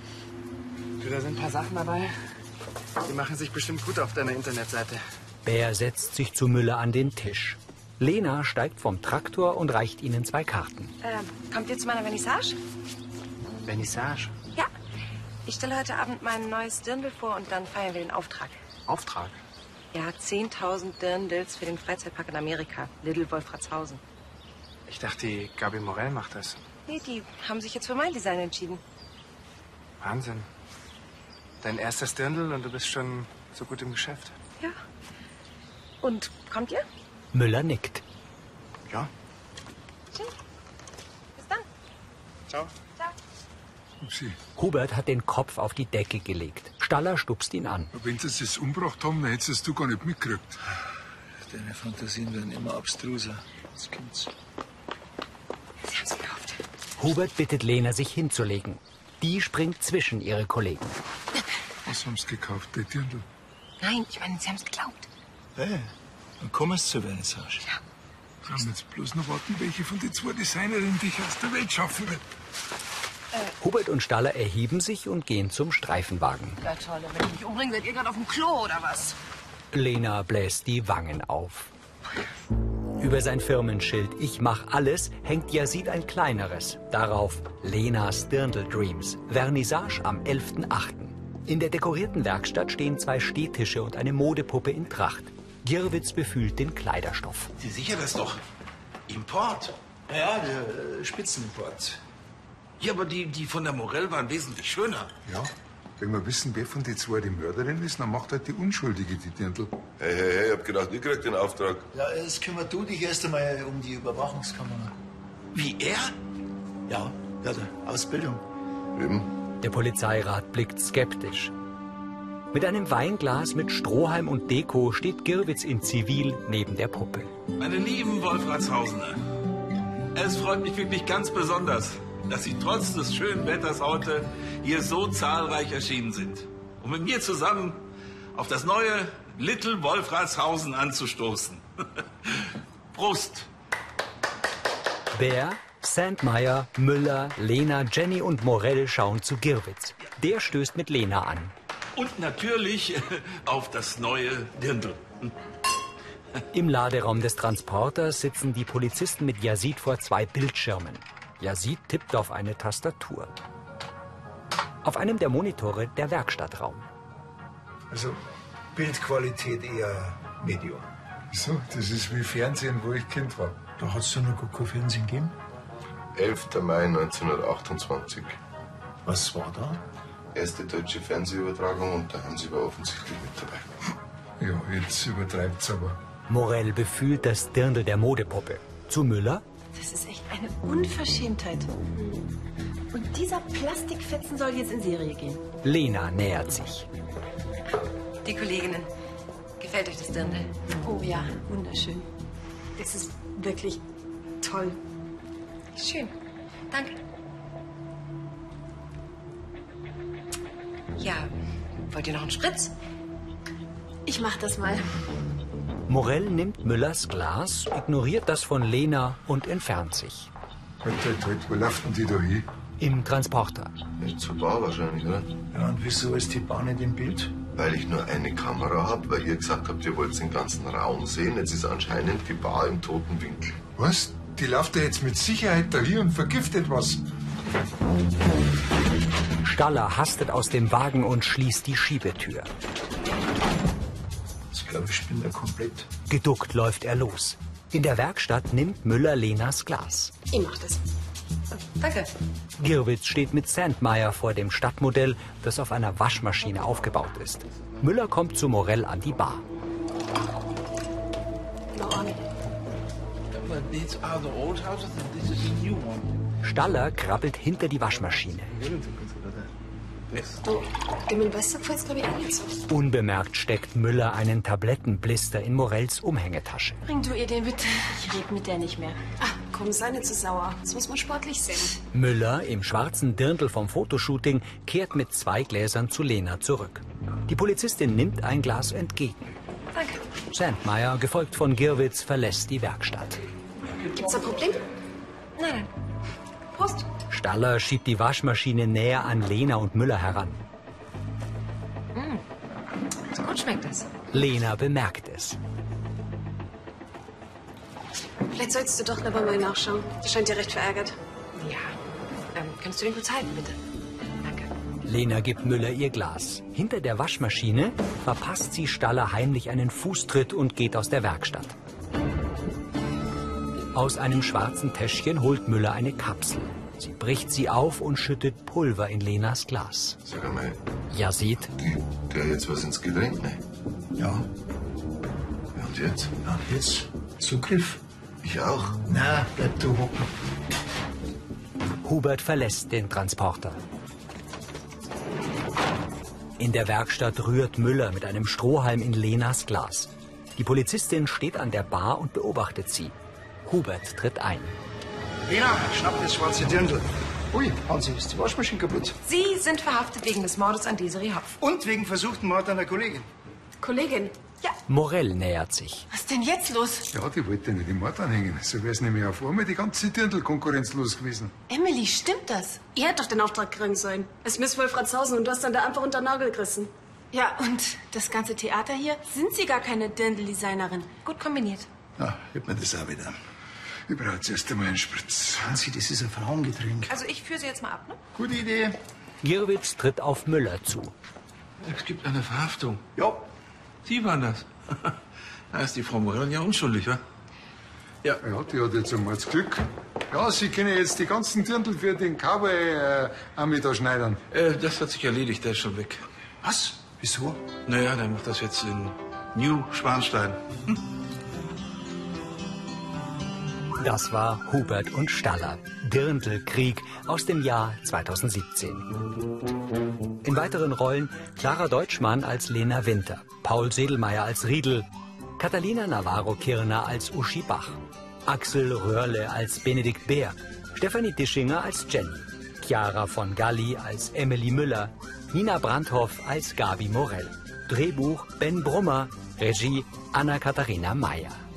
Du, da sind ein paar Sachen dabei. Die machen sich bestimmt gut auf deiner Internetseite. Bär setzt sich zu Müller an den Tisch. Lena steigt vom Traktor und reicht ihnen 2 Karten. Kommt ihr zu meiner Vernissage? Vernissage? Ja. Ich stelle heute Abend mein neues Dirndl vor und dann feiern wir den Auftrag. Auftrag? Ja, 10.000 Dirndls für den Freizeitpark in Amerika, Little Wolfratshausen. Ich dachte, die Gabi Morell macht das. Nee, die haben sich jetzt für mein Design entschieden. Wahnsinn. Dein erstes Dirndl und du bist schon so gut im Geschäft. Ja. Und kommt ihr? Müller nickt. Ja. Schön. Bis dann. Ciao. Ciao. Upsi. Hubert hat den Kopf auf die Decke gelegt. Staller stupst ihn an. Wenn sie es umgebracht haben, dann hättest du gar nicht mitgekriegt. Deine Fantasien werden immer abstruser. Jetzt kommt's. Sie haben es gekauft. Hubert bittet Lena, sich hinzulegen. Die springt zwischen ihre Kollegen. Was haben sie gekauft, der Dirndl? Nein, ich meine, sie haben es geglaubt. Hey, dann kommen wir zur Vernissage. Ja. Wir müssen jetzt bloß noch warten, welche von den 2 Designerinnen dich aus der Welt schaffen wird. Hubert und Staller erheben sich und gehen zum Streifenwagen. Ja, toll. Wenn ich mich umbringe, seid ihr gerade auf dem Klo, oder was? Lena bläst die Wangen auf. Über sein Firmenschild "Ich mach alles" hängt Yazid ein kleineres. Darauf Lenas Dirndl Dreams. Vernissage am 11.8. In der dekorierten Werkstatt stehen 2 Stehtische und eine Modepuppe in Tracht. Girwitz befühlt den Kleiderstoff. Sie sicher das doch? Import? Ja, der Spitzenimport. Ja, aber die von der Morell waren wesentlich schöner. Ja, wenn wir wissen, wer von den 2 die Mörderin ist, dann macht halt die Unschuldige die Dirndl. Hey, ich hab gedacht, ich krieg den Auftrag. Ja, jetzt kümmert du dich erst einmal um die Überwachungskamera. Wie er? Ja, der Ausbildung. Eben. Der Polizeirat blickt skeptisch. Mit einem Weinglas mit Strohhalm und Deko steht Girwitz in Zivil neben der Puppe. Meine lieben Wolfratshausener, es freut mich wirklich ganz besonders, dass Sie trotz des schönen Wetters heute hier so zahlreich erschienen sind, um mit mir zusammen auf das neue Little Wolfratshausen anzustoßen. Prost! Bär, Sandmeier, Müller, Lena, Jenny und Morell schauen zu Girwitz. Der stößt mit Lena an. Und natürlich auf das neue Dirndl. Im Laderaum des Transporters sitzen die Polizisten mit Yazid vor 2 Bildschirmen. Yazid tippt auf eine Tastatur. Auf einem der Monitore der Werkstattraum. Also Bildqualität eher Medium. So, das ist wie Fernsehen, wo ich Kind war. Da hat es ja noch gar kein Fernsehen gegeben. 11. Mai 1928. Was war da? Erste deutsche Fernsehübertragung und der Hansi war offensichtlich mit dabei. Ja, jetzt übertreibt's aber. Morell befühlt das Dirndl der Modepuppe. Zu Müller? Das ist echt eine Unverschämtheit. Und dieser Plastikfetzen soll jetzt in Serie gehen. Lena nähert sich. Die Kolleginnen. Gefällt euch das Dirndl? Oh ja, wunderschön. Das ist wirklich toll. Schön. Danke. Ja, wollt ihr noch einen Spritz? Ich mach das mal. Morell nimmt Müllers Glas, ignoriert das von Lena und entfernt sich. Halt, wo läuft denn die da hin? Im Transporter. Nicht zur Bar wahrscheinlich, oder? Ja, und wieso ist die Bahn nicht im Bild? Weil ich nur eine Kamera habe, weil ihr gesagt habt, ihr wollt den ganzen Raum sehen. Jetzt ist anscheinend die Bar im toten Winkel. Was? Die läuft ja jetzt mit Sicherheit da hier und vergiftet was. Staller hastet aus dem Wagen und schließt die Schiebetür. glaube, ich bin da komplett. Geduckt läuft er los. In der Werkstatt nimmt Müller Lenas Glas. Ich mach das. Danke. Girwitz steht mit Sandmeier vor dem Stadtmodell, das auf einer Waschmaschine aufgebaut ist. Müller kommt zu Morell an die Bar. Staller krabbelt hinter die Waschmaschine. Du, dem Investor gefällt es, glaube ich, auch nicht so. Unbemerkt steckt Müller einen Tablettenblister in Morells Umhängetasche. Bring du ihr den bitte. Ich red mit der nicht mehr. Ach, komm, sei nicht zu sauer. Das muss man sportlich sehen. Müller, im schwarzen Dirndl vom Fotoshooting, kehrt mit 2 Gläsern zu Lena zurück. Die Polizistin nimmt ein Glas entgegen. Danke. Sandmeier, gefolgt von Girwitz, verlässt die Werkstatt. Gibt's ein Problem? Nein. Prost. Staller schiebt die Waschmaschine näher an Lena und Müller heran. So gut schmeckt es. Lena bemerkt es. Vielleicht solltest du doch lieber mal nachschauen. Der scheint dir recht verärgert. Ja. Kannst du den kurz halten, bitte? Lena gibt Müller ihr Glas. Hinter der Waschmaschine verpasst sie Staller heimlich einen Fußtritt und geht aus der Werkstatt. Aus einem schwarzen Täschchen holt Müller eine Kapsel. Sie bricht sie auf und schüttet Pulver in Lenas Glas. Sag einmal. Ja, sieht. Der jetzt was ins Getränk, ne? Ja. Und jetzt? Ja, jetzt Zugriff. Ich auch. Na, bleib du hocken. Hubert verlässt den Transporter. In der Werkstatt rührt Müller mit einem Strohhalm in Lenas Glas. Die Polizistin steht an der Bar und beobachtet sie. Hubert tritt ein. Lena, schnapp das schwarze Dirndl. Ui, Hansi, ist die Waschmaschine kaputt? Sie sind verhaftet wegen des Mordes an Desiree Hopf. Und wegen versuchten Mord an einer Kollegin. Kollegin? Ja. Morell nähert sich. Was ist denn jetzt los? Ja, die wollte nicht im Mord anhängen. So wäre es nämlich auf einmal die ganze Dirndl-Konkurrenz los gewesen. Emily, stimmt das? Ihr hättet doch den Auftrag kriegen sollen. Es Miss Wolfratshausen und du hast dann da einfach unter den Nagel gerissen. Ja, und das ganze Theater hier? Sind Sie gar keine Dirndl-Designerin? Gut kombiniert. Ja, gibt mir das auch wieder. Ich brauche zuerst einmal einen Spritz. Hansi, das ist ein Frauengetränk. Also ich führe Sie jetzt mal ab, ne? Gute Idee. Girwitz tritt auf Müller zu. Es gibt eine Verhaftung. Ja. Sie waren das. Da ist die Frau Morell ja unschuldig, wa? Ja, die hat jetzt einmal das Glück. Ja, Sie können jetzt die ganzen Dirndl für den Cowboy da schneidern. Das hat sich erledigt, der ist schon weg. Was? Wieso? Naja, der macht das jetzt in New Schwanstein. Das war Hubert und Staller, Dirndl-Krieg aus dem Jahr 2017. In weiteren Rollen Clara Deutschmann als Lena Winter, Paul Sedelmeier als Riedel, Catalina Navarro-Kirner als Uschi Bach, Axel Röhrle als Benedikt Beer, Stefanie Dischinger als Jenny, Chiara von Galli als Emily Müller, Nina Brandhoff als Gabi Morell, Drehbuch Ben Brummer, Regie Anna-Katharina Meyer.